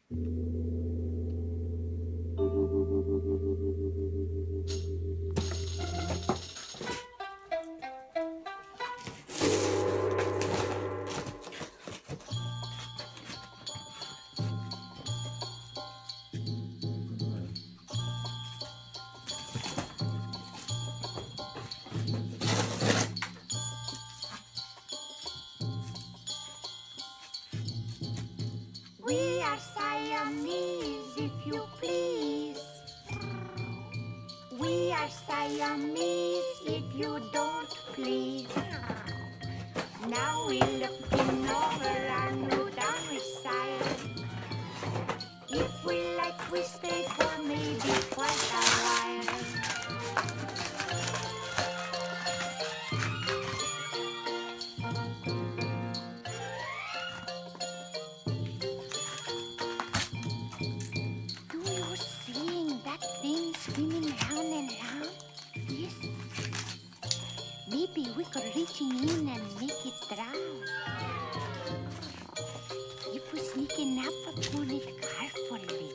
We are Siamese, if you please. We are Siamese, if you don't please. Now we're looking over our new domicile. If we like, we stay for maybe quite a while. Do you see that thing spinning round and round? Yes. Maybe we could reach in and make it drown. If we sneaking up upon it carefully,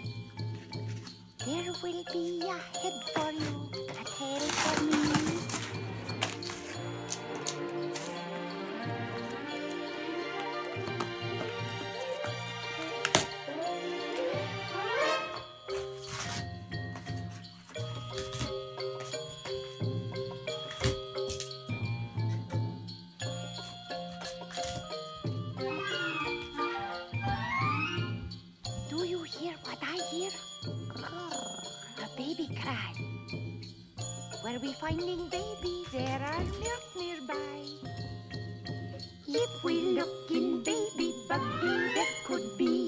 there will be a head for you, a tail for me. Do you hear what I hear? A baby cry. Where we finding baby, there are milk nearby. If we look in baby buggy, there could be